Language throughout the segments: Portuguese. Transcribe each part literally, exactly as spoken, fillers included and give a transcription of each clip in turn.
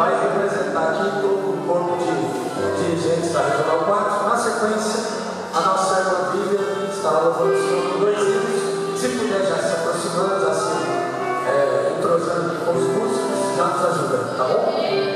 vai representar aqui todo o corpo de dirigentes da Regional quatro. Na sequência, a nossa irmã Bíblia estará louvando o Senhor por dois hinos. Se puder já se aproximando, assim, é, entrosando com os músicos, já nos ajuda, tá bom?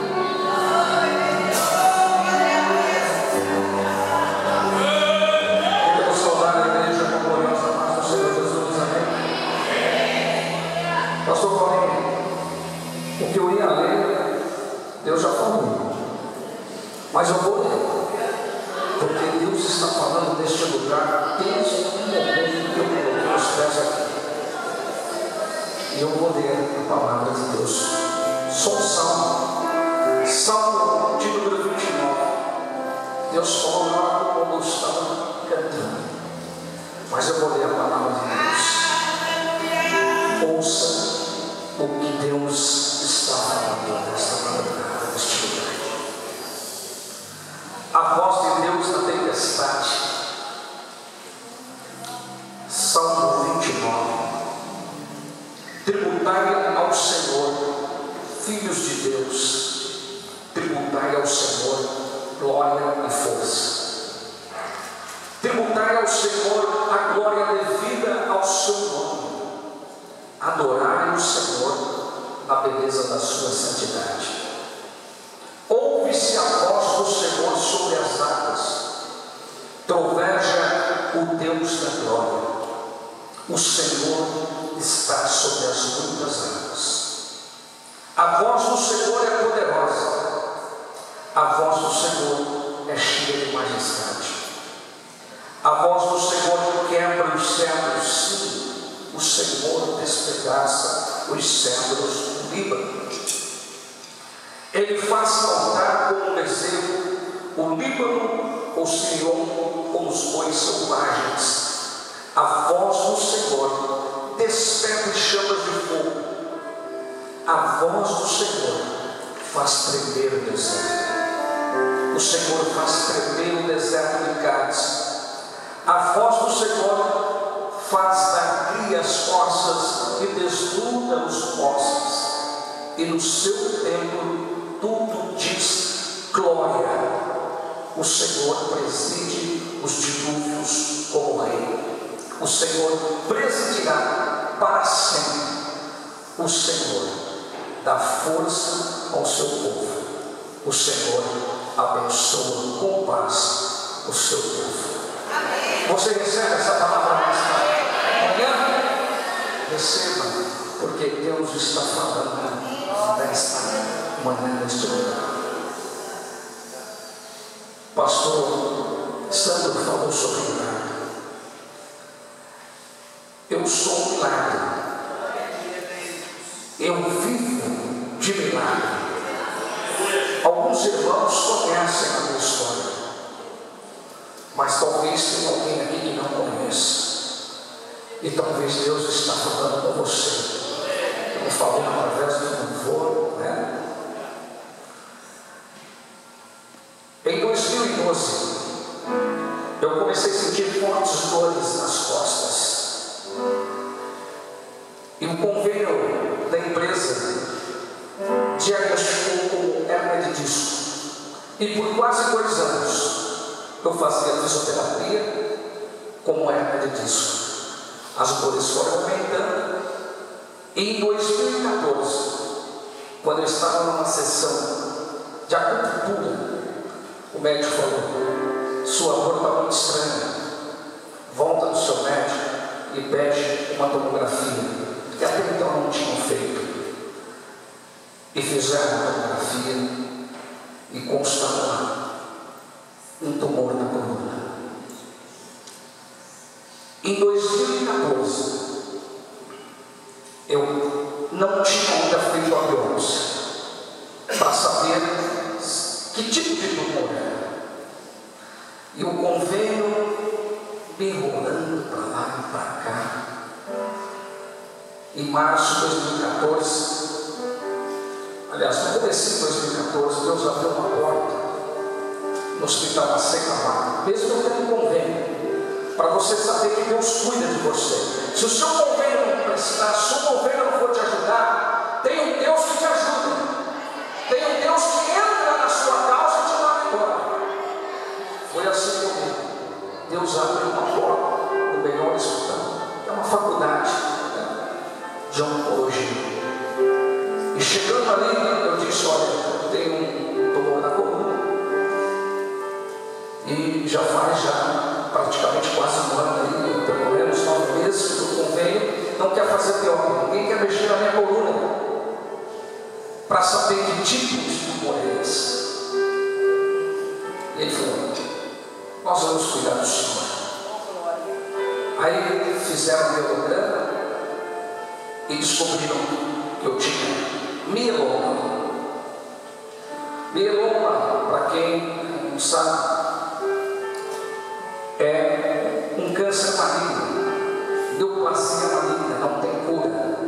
Pastor Paulinho, o que eu ia ler, Deus já falou, mas eu vou ler, porque Deus está falando neste lugar desde o momento que eu coloquei os pés aqui, e eu vou ler a palavra de Deus. Só um salmo, salmo de número vinte e nove. Deus falou lá quando eu estava cantando, mas eu vou ler a palavra de Deus. Ouça o que Deus está falando nesta madrugada, neste lugar. A voz de Deus na tempestade. Salmo vinte e nove. Tributai ao Senhor, filhos de Deus, tributai ao Senhor glória e força. Tributai ao Senhor a glória devida ao seu nome. Adorai o Senhor na beleza da sua santidade. Ouve-se a voz do Senhor sobre as águas, troveja o Deus da glória. O Senhor está sobre as muitas águas. A voz do Senhor é poderosa, a voz do Senhor é cheia de majestade. A voz do Senhor quebra os cedros, sim. O Senhor despedaça os cedros do Líbano. Ele faz saltar como um bezerro o Líbano, o Sião, como os bois selvagens. A voz do Senhor desperta chamas de fogo. A voz do Senhor faz tremer o deserto. O Senhor faz tremer o deserto de Cádiz. A voz do Senhor faz da cria as forças e desnuda os postes, e no seu templo tudo diz glória. O Senhor preside os dilúvios como rei. O Senhor presidirá para sempre. O Senhor dá força ao seu povo. O Senhor abençoa com paz o seu povo. Você recebe essa palavra nesta manhã? Receba, porque Deus está falando nesta manhã, neste lugar. Pastor Sandro falou sobre milagre. Eu sou um milagre. Eu vivo de milagre. Alguns irmãos conhecem a minha história, mas talvez tenha alguém aqui que não conheça. E talvez Deus está falando com você. Eu falei através do louvor, né? Em dois mil e doze, eu comecei a sentir fortes dores nas costas. E o convênio da empresa diagnosticou como hérnia de disco. E por quase dois anos, eu fazia fisioterapia como hérnia de disco. As dores foram aumentando. E em dois mil e quatorze, quando eu estava numa sessão de acupuntura, o médico falou: sua dor está muito estranha, volta no seu médico e pede uma tomografia, que até então não tinham feito. E fizeram a tomografia e constataram um tumor na coluna. Em dois mil e quatorze, eu não tinha ainda feito a biópsia para saber que tipo de tumor era. E o convênio me enrolando para lá e para cá. Em março de dois mil e quatorze, aliás, no começo de dois mil e quatorze, Deus abriu uma porta no hospital da Seca, mesmo eu tendo um convênio, para você saber que Deus cuida de você. Se o seu convênio não prestar, se o convênio não for te ajudar, tem um Deus que te ajuda. Tem Deus abriu uma porta no melhor hospital. É uma faculdade, né, de oncologia. E chegando ali, eu disse: olha, eu tenho um tumor na coluna. E já faz já praticamente quase um ano aí, pelo menos nove meses que eu convenho. Não quer fazer pior, ninguém quer mexer na minha coluna para saber que tipo de tumor é esse. E ele falou: nós vamos cuidar do senhor. Aí fizeram o mielograma e descobriram que eu tinha mieloma. Mieloma, para quem não sabe, é um câncer maligno, neoplasia maligna, não tem cura.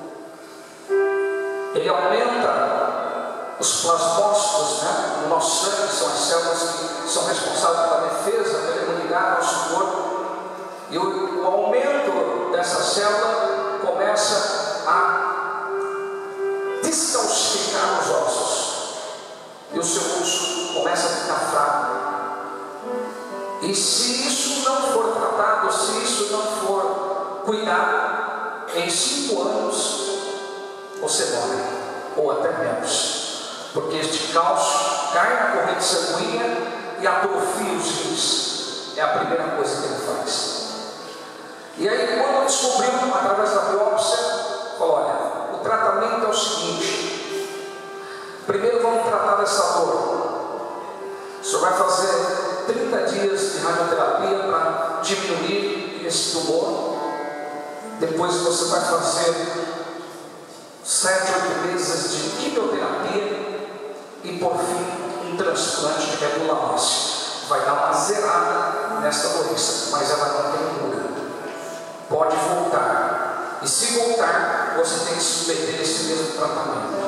Ele aumenta os plasmócitos, né, no nosso sangue, são as células que são responsáveis pela defesa, pela imunidade do nosso corpo. E o, o aumento dessa célula começa a descalcificar os ossos. E o seu músculo começa a ficar fraco. E se isso não for tratado, se isso não for cuidado, em cinco anos você morre, ou até menos, porque este cálcio cai na corrente sanguínea e atrofia os rins. É a primeira coisa que ele faz. E aí, quando descobriu através da biópsia, falou: olha, o tratamento é o seguinte, primeiro vamos tratar dessa dor. O senhor vai fazer trinta dias de radioterapia para diminuir esse tumor. Depois você vai fazer sete, oito meses de quimioterapia e, por fim, um transplante de medula óssea. Vai dar uma zerada nesta doença, mas ela não tem cura. Pode voltar. E se voltar, você tem que submeter esse mesmo tratamento.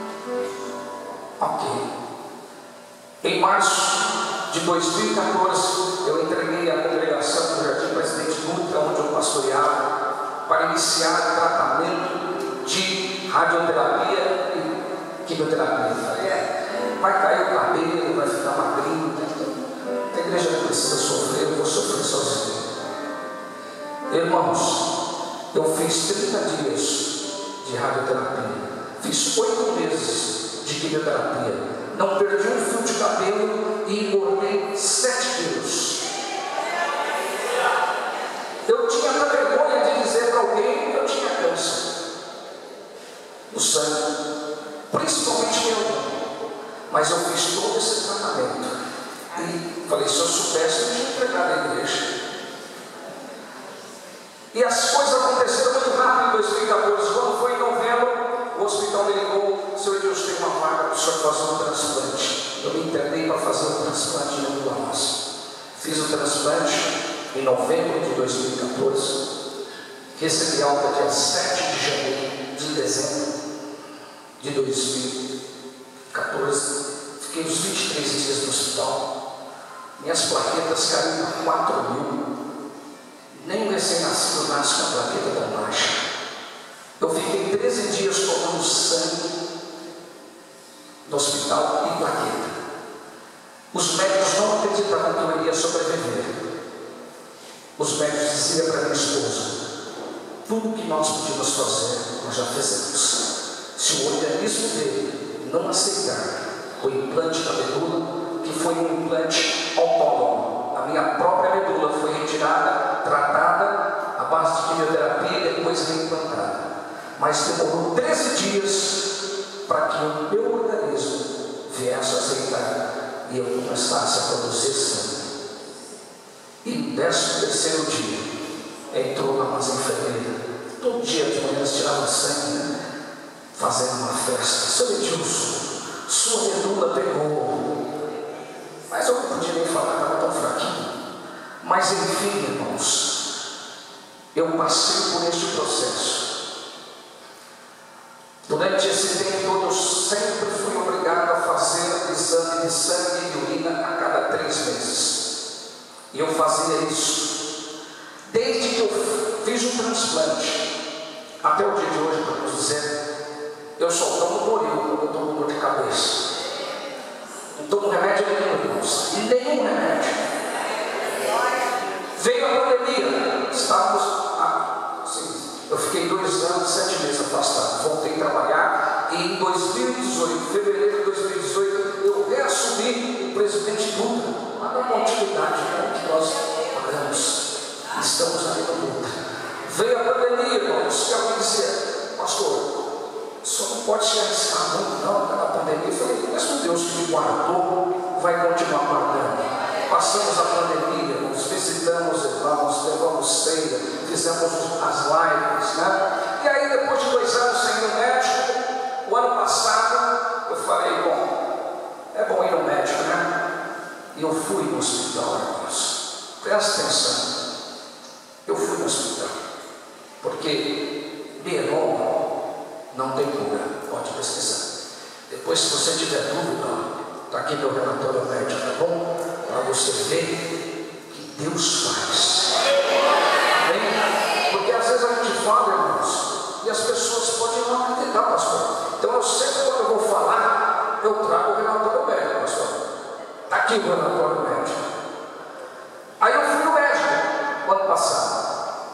Ok. Em março de dois mil e quatorze, eu entreguei a congregação do Jardim Presidente Dutra, onde eu pastoreava, para iniciar o tratamento de radioterapia e quimioterapia. Falei: é, vai cair o cabelo, vai ficar magrinho, né? A igreja não precisa sofrer, eu vou sofrer sozinho. Irmãos, eu fiz trinta dias de radioterapia, fiz oito meses de quimioterapia, não perdi um fio de cabelo e engordei sete quilos. Eu tinha até vergonha de dizer para alguém que eu tinha câncer no sangue, principalmente meu, mas eu fiz todo esse tratamento e falei: se eu soubesse, eu tinha entregado a igreja. E as coisas aconteceram muito rápido em dois mil e quatorze. Quando foi em novembro, o hospital me ligou: seu Deus, tem uma vaga para o senhor fazer um transplante. Eu me internei para fazer um transplante de medula óssea. Fiz o transplante em novembro de dois mil e quatorze. Recebi alta dia sete de janeiro, de dezembro de dois mil e quatorze. Fiquei uns vinte e três dias no hospital. Minhas plaquetas caíram para quatro mil. Nem um recém-nascido nasce com a plaqueta tão baixa. Eu fiquei treze dias tomando sangue no hospital e plaqueta. Os médicos não acreditavam que eu iria sobreviver. Os médicos diziam para minha esposa: tudo que nós podíamos fazer, nós já fizemos. Se o organismo dele não aceitar o implante da medula, que foi um implante autónomo, a minha própria medula foi retirada, tratada à base de quimioterapia e depois reimplantada. Mas demorou treze dias para que o meu organismo viesse a aceitar e eu começasse a produzir sangue. E no décimo terceiro dia, entrou uma mais enfermeira. Todo dia de manhã eles tiravam sangue, né? Fazendo uma festa. Seu Edilson, sua medula pegou. Mas eu não podia nem falar, estava tão fraquinho. Mas enfim, irmãos, eu passei por este processo. Durante esse tempo todo, eu sempre fui obrigado a fazer exame de sangue e urina a cada três meses. E eu fazia isso desde que eu fiz o transplante até o dia de hoje, para nos dizer, eu só tomo Doril quando eu tomo dor de cabeça. Não tomo remédio nenhum, irmãos. Nenhum remédio. Veio a pandemia, estávamos, ah, assim, eu fiquei dois anos, sete meses afastado, voltei a trabalhar, e em dois mil e dezoito, fevereiro de dois mil e dezoito, eu reassumi o presidente Dutra, lá na continuidade, né, que nós pagamos, estamos aí no Dutra. Veio a pandemia, irmãos, e alguém dizia, pastor, o senhor não pode se arriscar muito, não, na pandemia. Eu falei, mas o Deus que me guardou vai continuar guardando. Passamos a pandemia, nos visitamos irmãos, levamos ceia, fizemos as lives, né? E aí, depois de dois anos sem ir no médico, o ano passado, eu falei, bom, é bom ir no médico, né? E eu fui no hospital, irmãos. Presta atenção. Eu fui no hospital. Porque mieloma não tem cura, pode pesquisar. Depois, se você tiver dúvida, está aqui meu relatório médico, tá bom? Para você ver que Deus faz. Amém? Porque às vezes a gente fala, irmãos, e as pessoas podem não acreditar, pastor. Então eu sempre, quando eu vou falar, eu trago o relatório médico, pastor. Está aqui o relatório médico. Aí eu fui no médico no ano passado.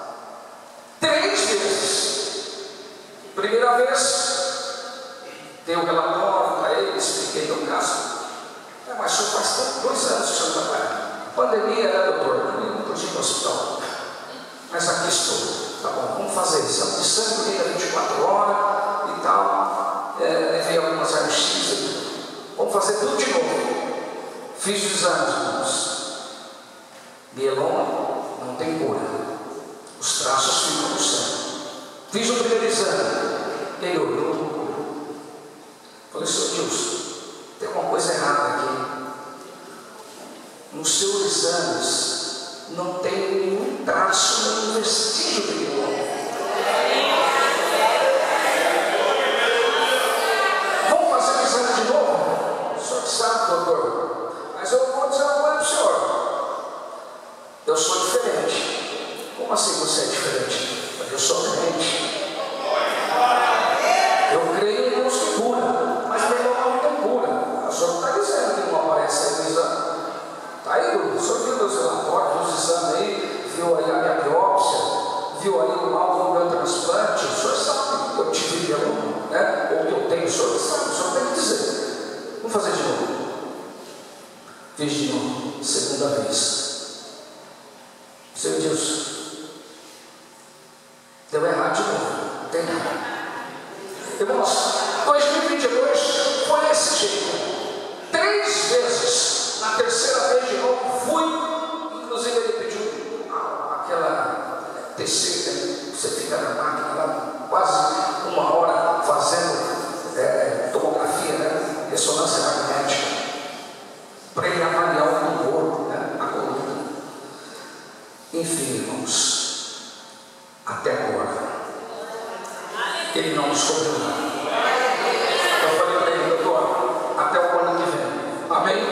Três vezes. Primeira vez, dei o relatório para ele, expliquei meu caso. É, mas só faz dois anos que o senhor trabalha. Pandemia, né, doutor? Eu não estou indo no hospital. Mas aqui estou. Tá bom, vamos fazer exame de sangue, liga vinte e quatro horas e tal. É, levei algumas raio-x. Vamos fazer tudo de novo. Fiz os exames, irmãos. Mieloma não tem cura. Os traços ficam no sangue. Fiz o primeiro exame. Ele olhou. Falei, senhor Gilson, tem alguma coisa errada aqui. Nos seus exames não tem nenhum traço, nenhum vestígio de mieloma. Vamos fazer o exame de novo? O senhor que sabe, doutor. Mas eu vou dizer uma coisa para o senhor. Eu sou diferente. Como assim você é diferente? Porque eu sou crente. Eu creio em Deus que cura, mas mieloma não tem cura. O senhor está dizendo que não aparece aí no exame. Está aí, o senhor viu meus relatórios, os exames aí, viu aí a minha biópsia, viu aí o laudo do meu transplante. O senhor sabe que eu tive mieloma, né? Ou que eu tenho, o senhor sabe, o senhor tem que dizer. Vamos fazer de novo. Fiz de novo, segunda vez. Senhor Deus, deu errado de novo, tem nada. Irmãos, dois mil e vinte e dois foi desse jeito. Três vezes, na terceira vez de novo, fui. Inclusive, ele pediu aquela terceira, você fica na máquina lá quase uma hora fazendo é, tomografia, né? Ressonância magnética, para ele avaliar o tumor, né? A coluna. Enfim, irmãos, até agora. Ele não descobriu nada. Eu falei para ele, doutor, até o ano que vem. Amém?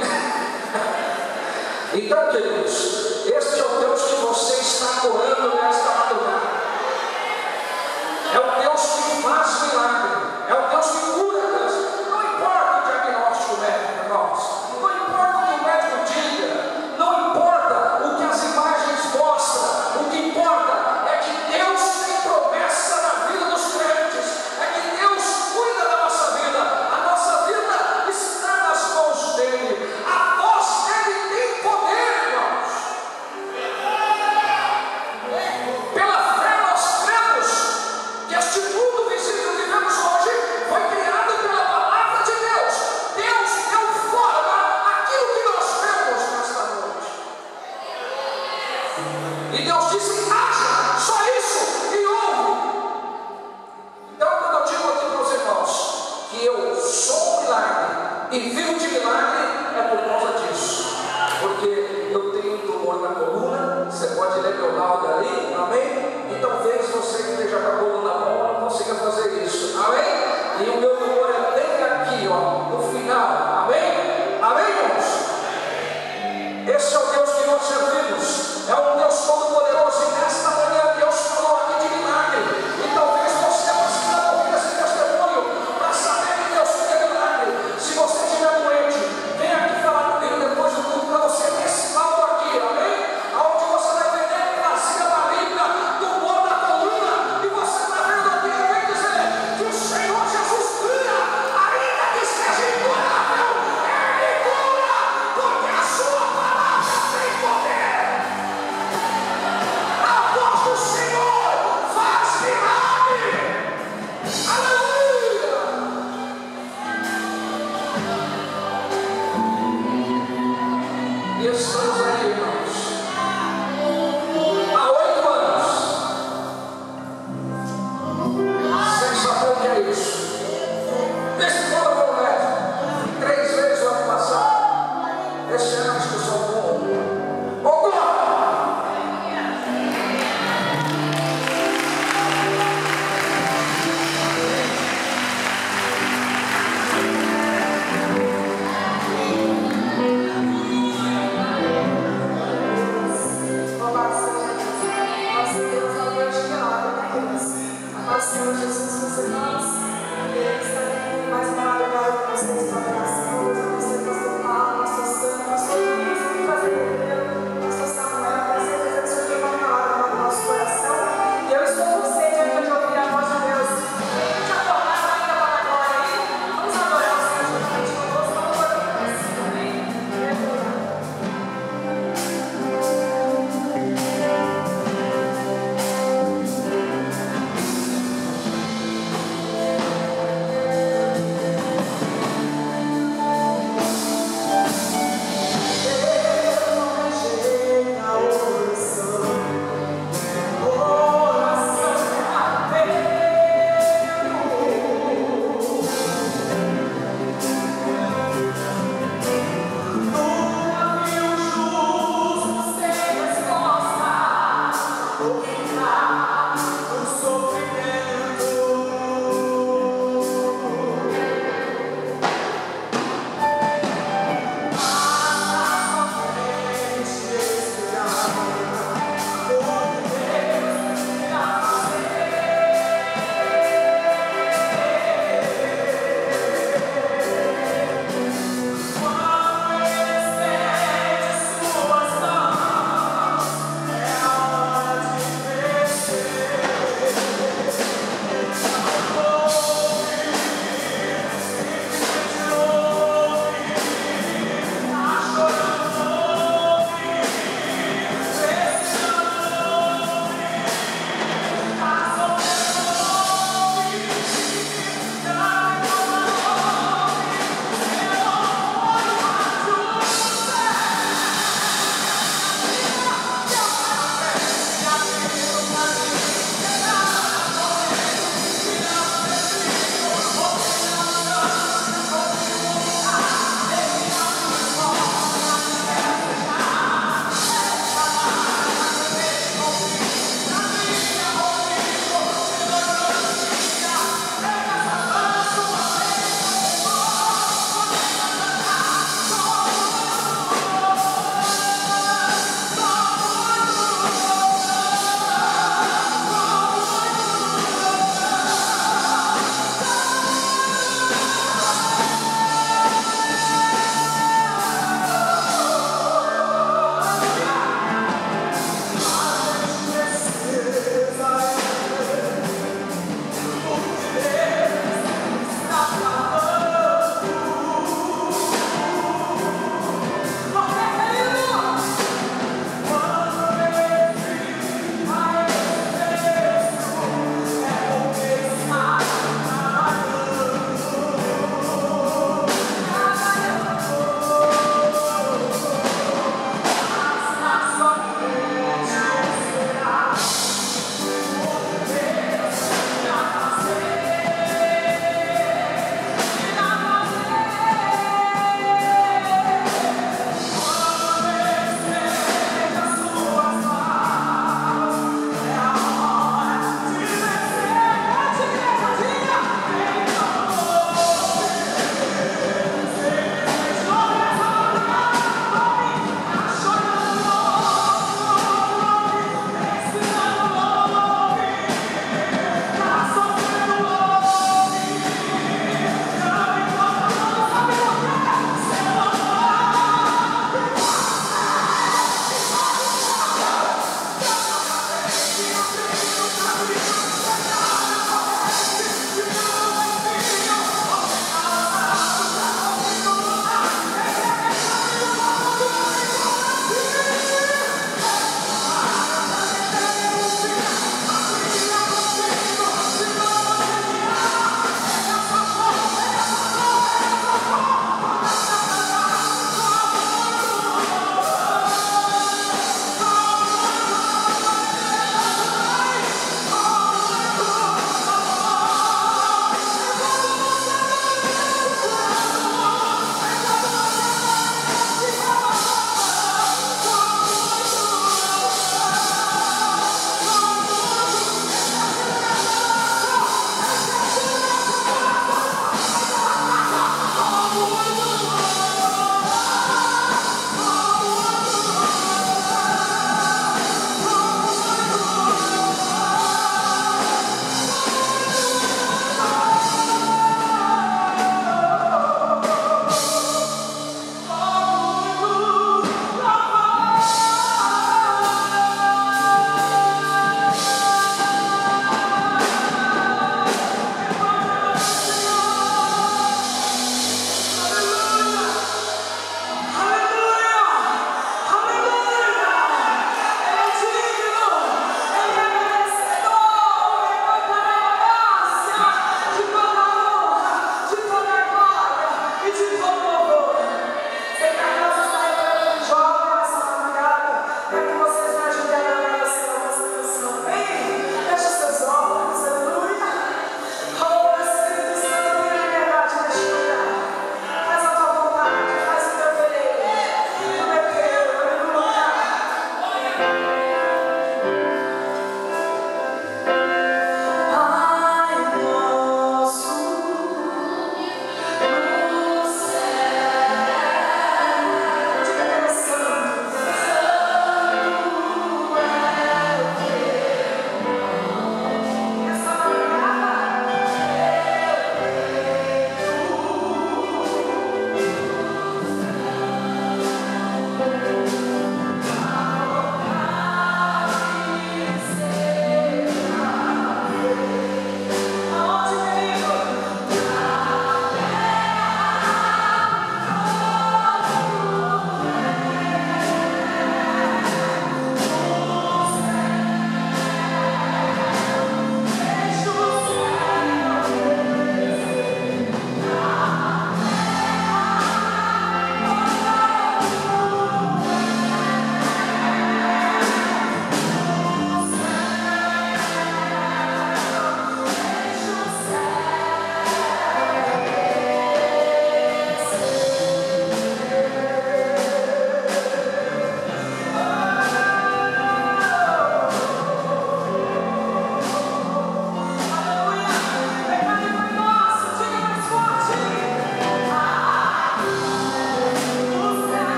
Então, queridos, este é o Deus que você está orando nesta madrugada. É o Deus que faz milagre. É o Deus que cura câncer. Não importa o diagnóstico médico, irmãos. Não importa o que o médico diga. Não importa o que as imagens mostram. O que importa é que Deus tem promessa na vida dos crentes. É que Deus cuida da nossa vida. A nossa vida está nas mãos dele. A voz dele tem poder, irmãos. Pela fé nós cremos que este mundo visível que vivemos hoje foi criado pela palavra de Deus. Deus deu forma àquilo que nós vemos nesta noite. E Deus disse, haja, só isso, e ouve. Então, quando eu digo aqui para os irmãos que eu sou um milagre e vivo de milagre, é por causa disso. Porque eu tenho um tumor na coluna, você pode ler meu laudo ali, amém? E talvez você que esteja com a coluna boa não consiga fazer isso, amém? E o meu tumor é bem aqui, ó, no final, amém? Amém, irmãos? Esse é o Deus que nós servimos, é um Deus todo-poderoso, e nesta manhã Deus falou aqui de milagre. E talvez você precisa ouvir esse testemunho para saber que Deus tem milagre. Se você estiver doente, vem aqui falar comigo depois do culto para você ter esse laudo aqui, amém? Aonde você vai vender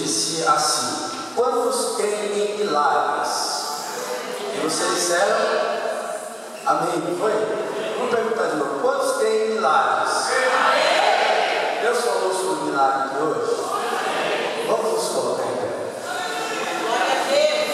disse assim: quantos creem em milagres? E vocês disseram amém, não foi? Vamos perguntar de novo: quantos creem em milagres? Deus falou sobre milagre aqui hoje? Vamos nos colocar em pé. Glória a Deus,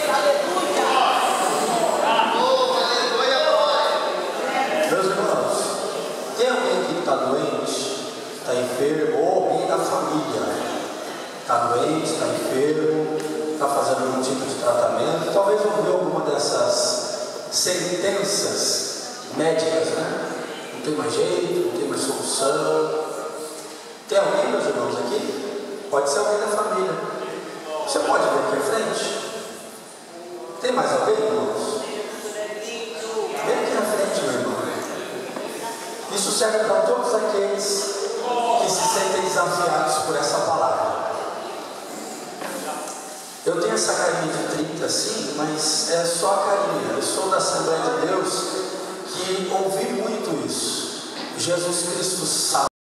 aleluia. Meus irmãos, tem alguém que está doente, está enfermo, ou alguém da família está doente, está enfermo, está fazendo algum tipo de tratamento, talvez ouviu alguma dessas sentenças médicas, né? Não tem mais jeito, não tem mais solução. Tem alguém, meus irmãos, aqui? Pode ser alguém da família. Você pode vir aqui à frente? Tem mais alguém, irmãos? Vem aqui na frente, meu irmão. Isso serve para todos aqueles que se sentem desafiados por essa palavra. Eu tenho essa carinha de trinta assim, mas é só a carinha. Eu sou da Assembleia de Deus que ouvi muito isso. Jesus Cristo sabe.